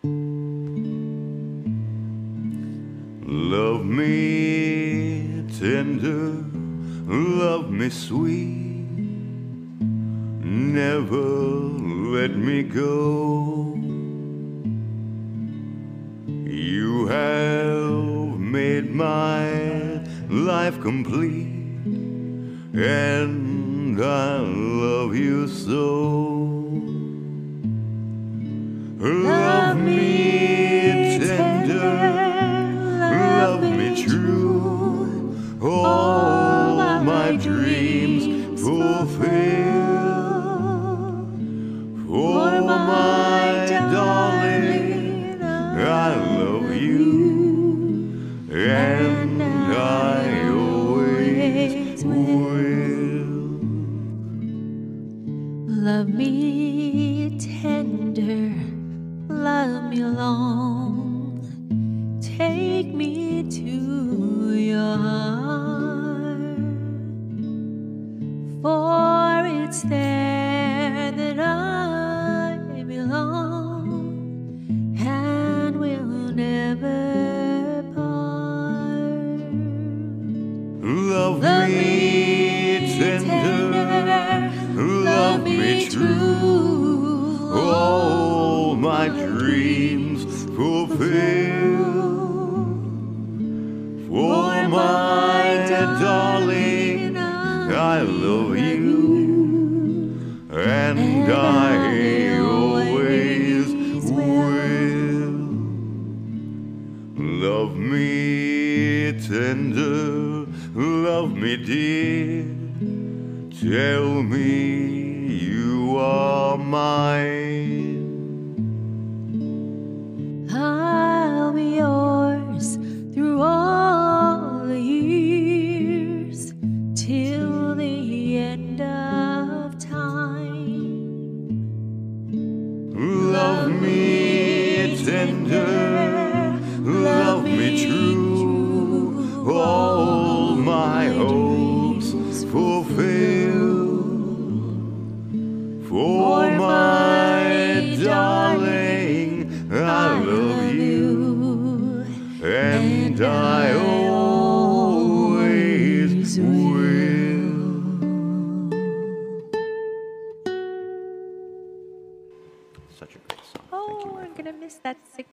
Love me tender, love me sweet, never let me go. You have made my life complete, and I love you so. Love me tender, love me true, all my dreams fulfill. For my darling, I love you, and I always will. Love me tender, love me long, take me to your heart, for it's there that I belong and will never part. Love me tender, love me true, all my dreams fulfill. For my darling, I love you, and I always will. Love me tender, love me dear, tell me you are mine. I'll be yours through all the years, till the end of time. Love me tender, love me true, all my hopes fulfill. For my darling, I love you, and I always will. Such a great song. Oh, I'm gonna miss that